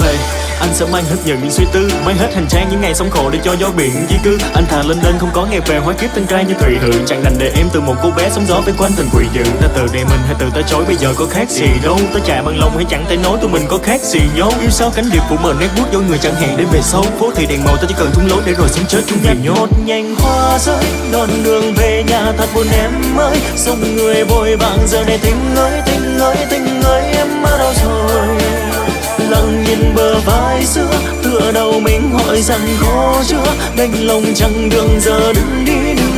về. Anh sẽ mang hết những suy tư, mang hết hành trang những ngày sống khổ để cho gió biển di cư. Anh thà lên không có ngày về, hóa kiếp tên trai như Thùy Hự. Chẳng đành để em từ một cô bé sóng gió với quanh tình quỷ dữ. Ta từ đây mình hay từ ta chối, bây giờ có khác gì đâu. Ta chạy bằng lòng hay chẳng thể nói, tụi mình có khác gì nhau. Yêu sao cánh điệp phủ mờ nét bút dối người chẳng hẹn đến về sau. Phố thì đèn màu ta chỉ cần thung lối để rồi sống chết chung vì nhau. Nhành hoa rơi đoạn đường về nhà thật buồn em ơi. Dòng người vội vàng giờ này tình ơi tình ơi tình ơi em ở đâu rồi. Lặng nhìn bờ vai xưa tựa đầu mình hỏi rằng khó chưa đành lòng chẳng đường giờ đứng đi.